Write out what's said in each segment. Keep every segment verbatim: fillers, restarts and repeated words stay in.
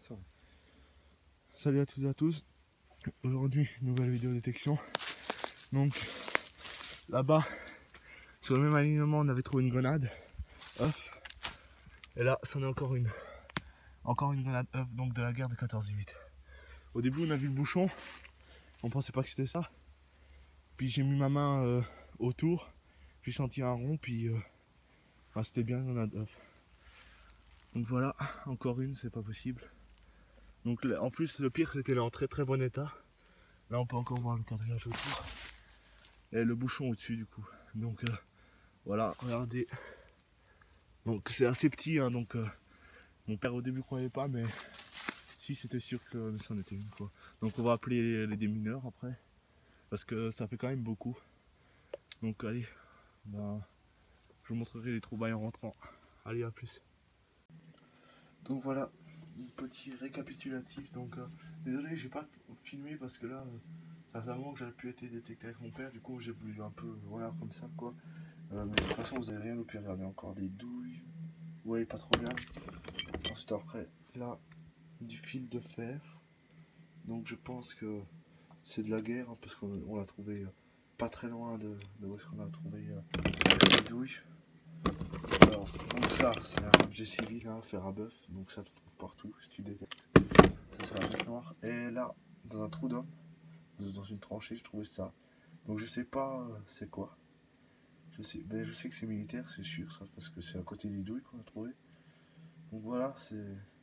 ça. Salut à toutes et à tous. Aujourd'hui, nouvelle vidéo détection. Donc, là-bas, sur le même alignement, on avait trouvé une grenade. Œuf. Et là, c'en est encore une. Encore une grenade œuf, donc de la guerre de quatorze huit. Au début, on a vu le bouchon. On pensait pas que c'était ça. Puis j'ai mis ma main euh, autour. J'ai senti un rond, puis euh, enfin, c'était bien une grenade œuf. Donc voilà, encore une, c'est pas possible. Donc là, en plus, le pire, c'est qu'elle est en très très bon état. Là, on peut encore voir le quadrillage autour. Et le bouchon au-dessus, du coup. Donc euh, voilà, regardez. Donc c'est assez petit, hein, donc euh, mon père au début croyait pas, mais si, c'était sûr que c'en était une, quoi. Donc on va appeler les, les démineurs après, parce que ça fait quand même beaucoup. Donc allez, ben, je vous montrerai les trouvailles en rentrant. Allez, à plus. Donc voilà, un petit récapitulatif. Donc euh, désolé, j'ai pas filmé parce que là, euh, ça fait un moment que j'avais pu être détecté avec mon père. Du coup, j'ai voulu un peu, voilà, comme ça, quoi. Euh, mais de toute façon, vous avez rien au pire. Regardez, encore des douilles. Vous voyez pas trop bien. Ensuite, après, là, du fil de fer. Donc je pense que c'est de la guerre, hein, parce qu'on on l'a trouvé euh, pas très loin de, de où est-ce qu'on a trouvé euh, les douilles. Alors, donc ça, c'est un objet civil, hein, fer à bœuf, donc ça tu trouves partout si tu détectes. Ça, c'est la bête noire. Et là, dans un trou d'homme, dans une tranchée, j'ai trouvé ça. Donc je sais pas euh, c'est quoi. Je sais, mais je sais que c'est militaire, c'est sûr, ça, parce que c'est à côté des douilles qu'on a trouvé. Donc voilà, c'est.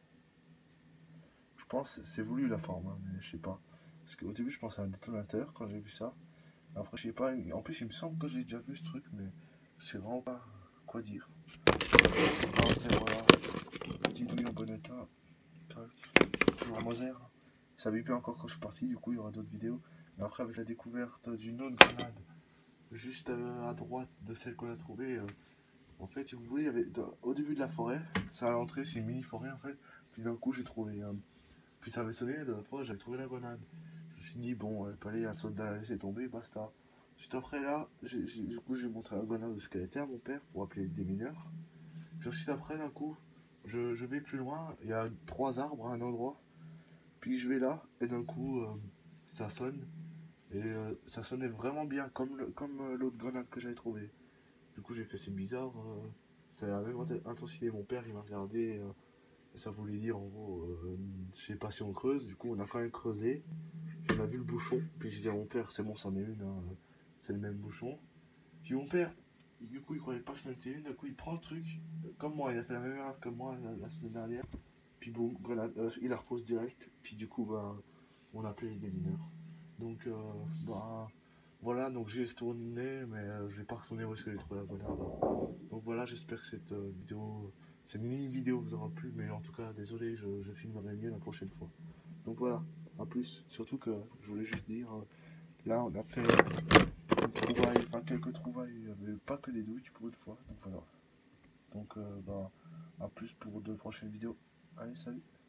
Je pense que c'est voulu la forme, hein, mais je sais pas. Parce qu'au début, je pensais à un détonateur quand j'ai vu ça. Après, je sais pas. En plus, il me semble que j'ai déjà vu ce truc, mais je sais vraiment pas quoi dire. Après, voilà. Petit douille en bon état. Tac. Toujours en Moser. Ça bipait encore quand je suis parti, du coup, il y aura d'autres vidéos. Mais après, avec la découverte d'une autre grenade, juste euh, à droite de celle qu'on a trouvée, euh, en fait, si vous voulez, il y avait, dans, au début de la forêt, ça à l'entrée, c'est une mini forêt en fait. Puis d'un coup, j'ai trouvé. Euh, puis ça avait sonné, de la fois, j'avais trouvé la grenade. Je me suis dit, bon, elle peut aller, un soldat la laisser tomber, basta. Juste après là, j'ai, j'ai, du coup, j'ai montré la grenade de ce qu'elle était à mon père pour appeler des mineurs. Puis ensuite, après, d'un coup, je, je vais plus loin, il y a trois arbres à un endroit. Puis je vais là, et d'un coup, euh, ça sonne. Et euh, ça sonnait vraiment bien, comme, le, comme euh, l'autre grenade que j'avais trouvée. Du coup, j'ai fait, c'est bizarre. Euh, ça a la même intensité. Mon père, il m'a regardé. Euh, et ça voulait dire, en gros, euh, je sais pas si on creuse. Du coup, on a quand même creusé. Puis on a vu le bouchon. Puis j'ai dit à mon père, c'est bon, c'en est une. Hein, c'est le même bouchon. Puis mon père, du coup, il croyait pas que c'en était une. Du coup, il prend le truc. Comme moi, il a fait la même erreur que moi la, la semaine dernière. Puis boum, grenade, euh, il la repose direct. Puis du coup, bah, on a appelé les démineurs. Donc, euh, bah, voilà, donc j'ai retourné, mais euh, je vais pas retourner où est-ce que j'ai trouvé la grenade. Donc voilà, j'espère que cette euh, vidéo, cette mini vidéo vous aura plu, mais en tout cas, désolé, je, je filmerai mieux la prochaine fois. Donc voilà, à plus. Surtout que je voulais juste dire, euh, là on a fait une trouvaille, enfin quelques trouvailles, mais pas que des douilles pour une fois. Donc voilà. Donc euh, bah, à plus pour de prochaines vidéos. Allez, salut.